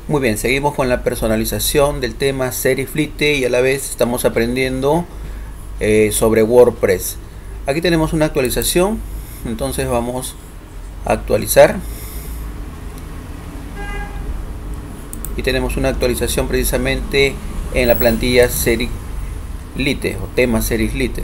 Muy bien, seguimos con la personalización del tema Serif Lite y a la vez estamos aprendiendo sobre WordPress. Aquí tenemos una actualización, entonces vamos a actualizar. Y tenemos una actualización precisamente en la plantilla Serif Lite o tema Serif Lite.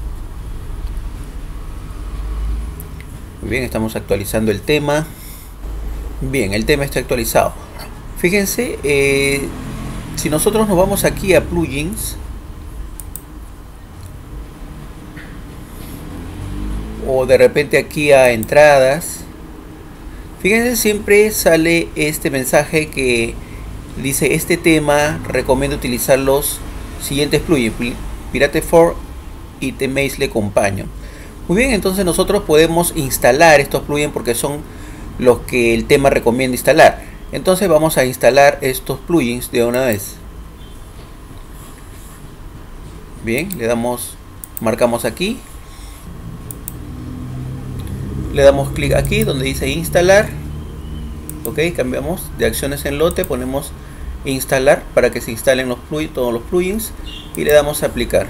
Muy bien, estamos actualizando el tema. Bien, el tema está actualizado. Fíjense, si nosotros nos vamos aquí a plugins o de repente aquí a entradas, fíjense, siempre sale este mensaje que dice: este tema recomiendo utilizar los siguientes plugins: Pirateform y Themaisley Companion. Muy bien, entonces nosotros podemos instalar estos plugins porque son los que el tema recomienda instalar. Entonces vamos a instalar estos plugins de una vez. Bien, le damos, marcamos aquí, le damos clic aquí donde dice instalar. Ok, cambiamos de acciones en lote, ponemos instalar para que se instalen los plugins, todos los plugins, y le damos a aplicar.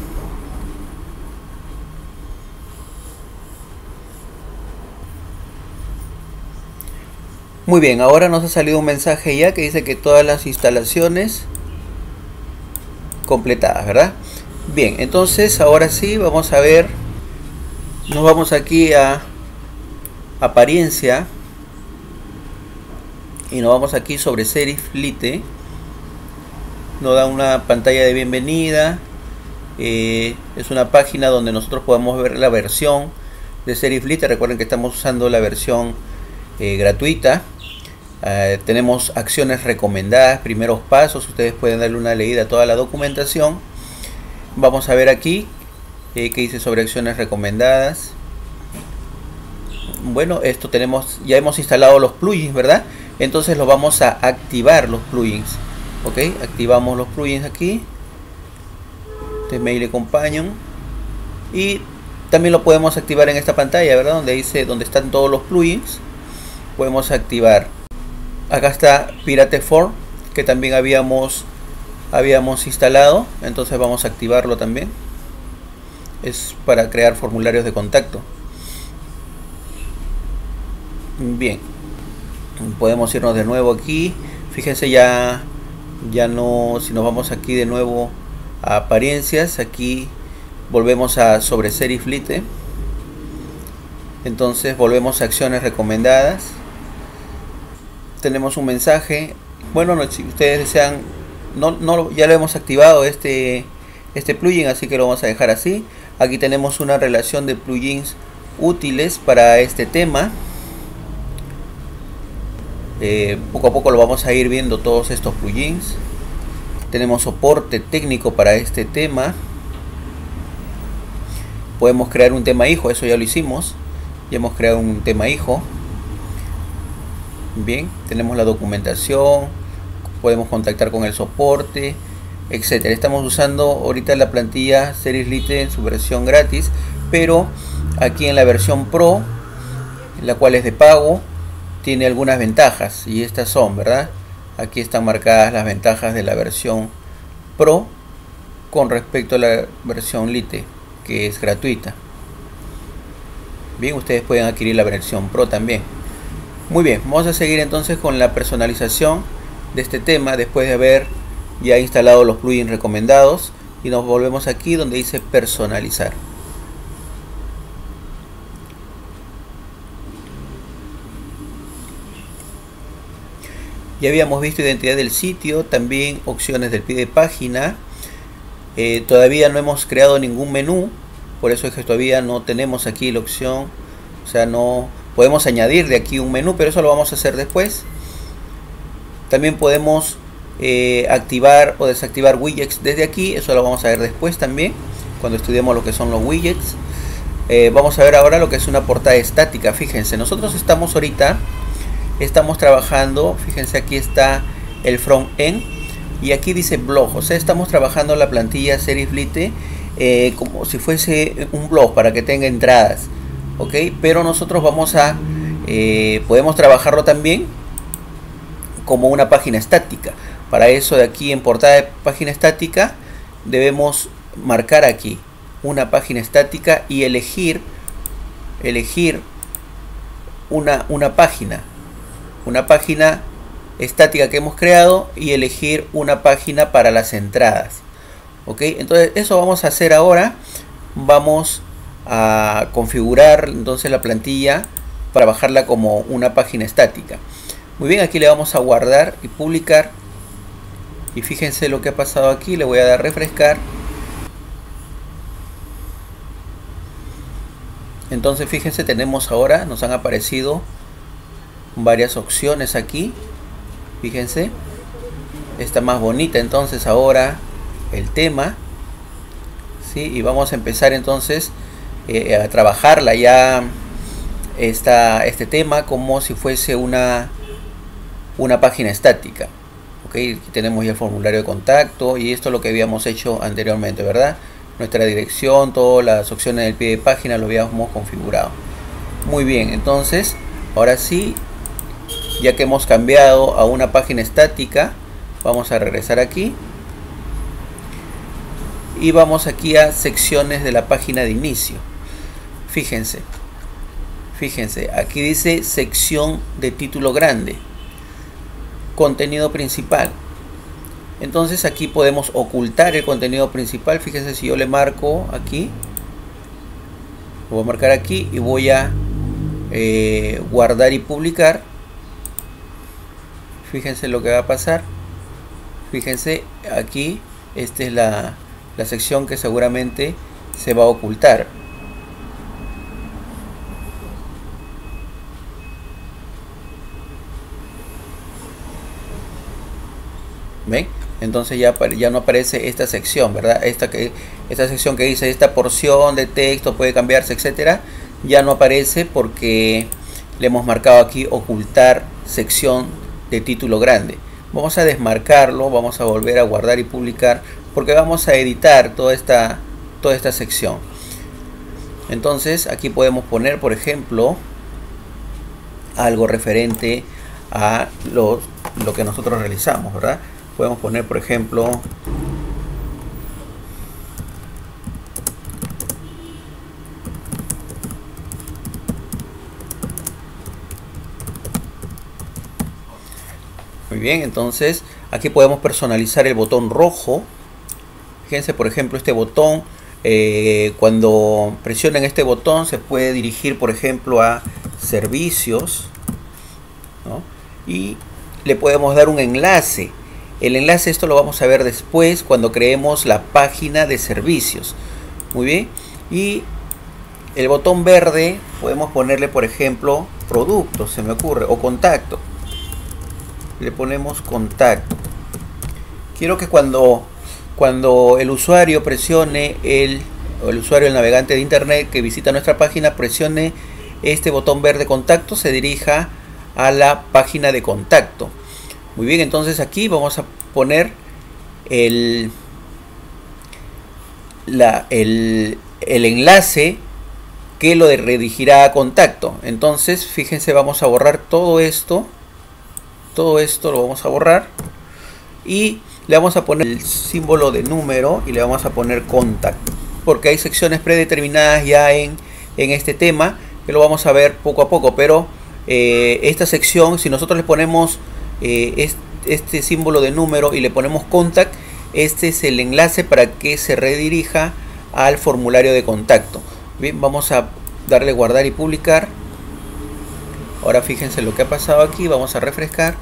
Muy bien, ahora nos ha salido un mensaje ya que dice que todas las instalaciones completadas, ¿verdad? Bien, entonces ahora sí vamos a ver, nos vamos aquí a apariencia y nos vamos aquí sobre Serif Lite. Nos da una pantalla de bienvenida. Es una página donde nosotros podemos ver la versión de Serif Lite. Recuerden que estamos usando la versión gratuita. Tenemos acciones recomendadas, primeros pasos. Ustedes pueden darle una leída a toda la documentación. Vamos a ver aquí que dice sobre acciones recomendadas. Bueno, esto tenemos, ya hemos instalado los plugins, ¿verdad? Entonces los vamos a activar, los plugins. Ok, activamos los plugins aquí, Themaisley Companion, y también lo podemos activar en esta pantalla, ¿verdad? Donde dice, donde están todos los plugins, podemos activar. Acá está Pirateform, que también habíamos instalado, entonces vamos a activarlo también. Es para crear formularios de contacto. Bien, podemos irnos de nuevo aquí. Fíjense, ya no, si nos vamos aquí de nuevo a apariencias, aquí volvemos a sobre Serif Lite. Entonces volvemos a acciones recomendadas. Tenemos un mensaje. Bueno, si ustedes desean, ya lo hemos activado este plugin, así que lo vamos a dejar así. Aquí tenemos una relación de plugins útiles para este tema. Poco a poco lo vamos a ir viendo todos estos plugins. Tenemos soporte técnico para este tema. Podemos crear un tema hijo, eso ya lo hicimos. Ya hemos creado un tema hijo. Bien, tenemos la documentación, podemos contactar con el soporte, etcétera. Estamos usando ahorita la plantilla Serif Lite en su versión gratis, pero aquí en la versión Pro, la cual es de pago, tiene algunas ventajas, y estas son, ¿verdad? Aquí están marcadas las ventajas de la versión Pro con respecto a la versión Lite, que es gratuita. Bien, ustedes pueden adquirir la versión Pro también. Muy bien, vamos a seguir entonces con la personalización de este tema después de haber ya instalado los plugins recomendados, y nos volvemos aquí donde dice personalizar. Ya habíamos visto identidad del sitio, también opciones del pie de página. Todavía no hemos creado ningún menú, por eso es que todavía no tenemos aquí la opción, o sea, no podemos añadir de aquí un menú, pero eso lo vamos a hacer después. También podemos activar o desactivar widgets desde aquí, eso lo vamos a ver después también, cuando estudiemos lo que son los widgets. Vamos a ver ahora lo que es una portada estática. Fíjense, nosotros estamos trabajando, fíjense, aquí está el front-end y aquí dice blog, o sea, estamos trabajando la plantilla Serif Lite como si fuese un blog para que tenga entradas. Ok, pero nosotros vamos a podemos trabajarlo también como una página estática. Para eso, de aquí en portada de página estática, debemos marcar aquí una página estática y elegir una página estática que hemos creado, y elegir una página para las entradas. Ok, entonces eso vamos a hacer ahora. Vamos a configurar entonces la plantilla para bajarla como una página estática. Muy bien, aquí le vamos a guardar y publicar, y fíjense lo que ha pasado aquí. Le voy a dar a refrescar. Entonces fíjense, tenemos ahora, nos han aparecido varias opciones aquí. Fíjense, está más bonita entonces ahora el tema, ¿sí? Y vamos a empezar entonces a trabajarla ya este tema como si fuese una página estática. Ok, aquí tenemos ya el formulario de contacto, y esto es lo que habíamos hecho anteriormente, ¿verdad? Nuestra dirección, todas las opciones del pie de página lo habíamos configurado. Muy bien, entonces ahora sí, ya que hemos cambiado a una página estática, vamos a regresar aquí y vamos aquí a secciones de la página de inicio. Fíjense, aquí dice sección de título grande, contenido principal. Entonces aquí podemos ocultar el contenido principal. Fíjense, si yo le marco aquí, lo voy a marcar aquí y voy a guardar y publicar. Fíjense lo que va a pasar. Fíjense aquí, esta es la sección que seguramente se va a ocultar. ¿Ven? Entonces ya no aparece esta sección, ¿verdad? Esta sección que dice esta porción de texto puede cambiarse, etcétera, ya no aparece porque le hemos marcado aquí ocultar sección de título grande. Vamos a desmarcarlo, vamos a volver a guardar y publicar, porque vamos a editar toda esta sección. Entonces aquí podemos poner, por ejemplo, algo referente a lo que nosotros realizamos, ¿verdad? Podemos poner, por ejemplo, muy bien, entonces aquí podemos personalizar el botón rojo. Fíjense, por ejemplo, este botón, cuando presionen este botón se puede dirigir, por ejemplo, a servicios, ¿no? Y le podemos dar un enlace. El enlace, esto lo vamos a ver después cuando creemos la página de servicios. Muy bien. Y el botón verde podemos ponerle, por ejemplo, producto, se me ocurre, o contacto. Le ponemos contacto. Quiero que cuando el usuario presione el usuario del navegante de internet que visita nuestra página, presione este botón verde contacto, se dirija a la página de contacto. Muy bien, entonces aquí vamos a poner el enlace que lo redirigirá a contacto. Entonces, fíjense, vamos a borrar todo esto lo vamos a borrar y le vamos a poner el símbolo de número y le vamos a poner contact, porque hay secciones predeterminadas ya en este tema que lo vamos a ver poco a poco, pero esta sección, si nosotros le ponemos este símbolo de número y le ponemos contact, este es el enlace para que se redirija al formulario de contacto. Bien, vamos a darle guardar y publicar. Ahora fíjense lo que ha pasado aquí, vamos a refrescar.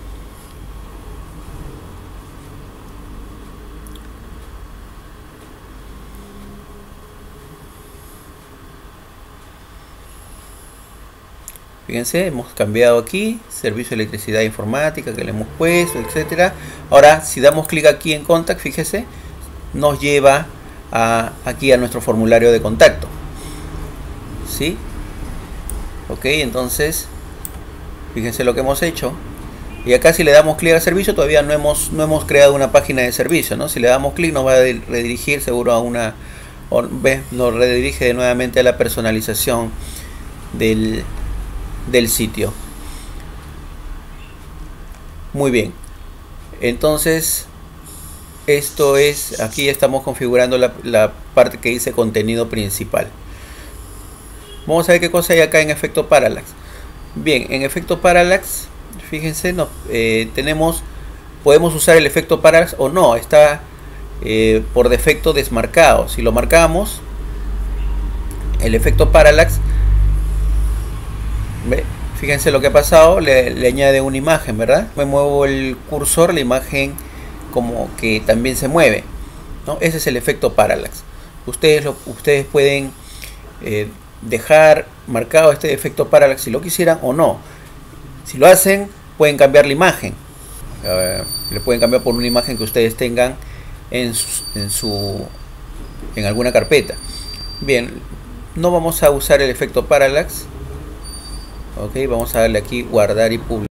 Fíjense, hemos cambiado aquí, servicio de electricidad e informática que le hemos puesto, etcétera. Ahora, si damos clic aquí en Contact, fíjese, nos lleva aquí a nuestro formulario de contacto. ¿Sí? Ok, entonces, fíjense lo que hemos hecho. Y acá si le damos clic al servicio, todavía no hemos creado una página de servicio, ¿no? Si le damos clic nos va a redirigir seguro a una... nos redirige nuevamente a la personalización del sitio. Muy bien, entonces esto es, aquí estamos configurando la parte que dice contenido principal. Vamos a ver qué cosa hay acá en efecto parallax. Bien, en efecto parallax, fíjense, podemos usar el efecto parallax o no, está por defecto desmarcado. Si lo marcamos, el efecto parallax, ¿ve? Fíjense lo que ha pasado, le añade una imagen, ¿verdad? Me muevo el cursor, la imagen como que también se mueve, ¿no? Ese es el efecto parallax. Ustedes pueden dejar marcado este efecto parallax si lo quisieran o no. Si lo hacen, pueden cambiar la imagen. Le pueden cambiar por una imagen que ustedes tengan en alguna carpeta. Bien, no vamos a usar el efecto parallax. Ok, vamos a darle aquí guardar y publicar.